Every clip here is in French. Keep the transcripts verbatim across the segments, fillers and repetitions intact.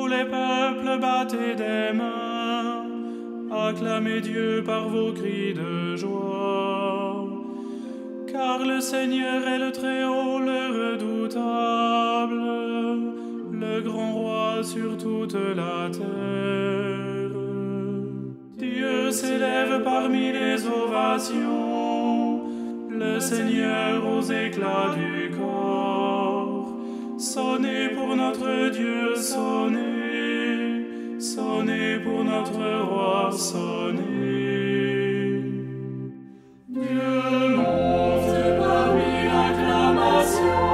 les peuples, battez des mains, acclamez Dieu par vos cris de joie. Car le Seigneur est le Très-Haut, le redoutable, le grand roi sur toute la terre. Dieu s'élève parmi les ovations, le Seigneur aux éclats du corps. Sonnez pour notre Dieu, sonnez, sonnez pour notre roi, sonnez. Dieu monte parmi l'acclamation,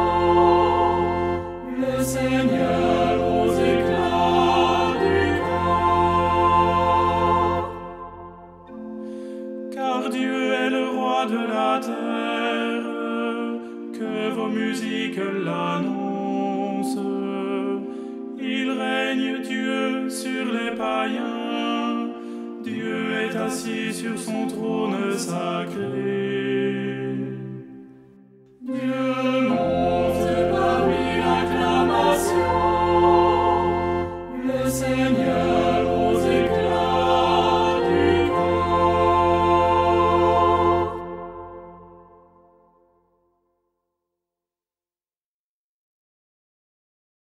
le Seigneur aux éclats du corps. Car Dieu est le roi de la terre, que vos musiques l'annoncent. Il règne Dieu sur les païens, Dieu est assis sur son trône sacré.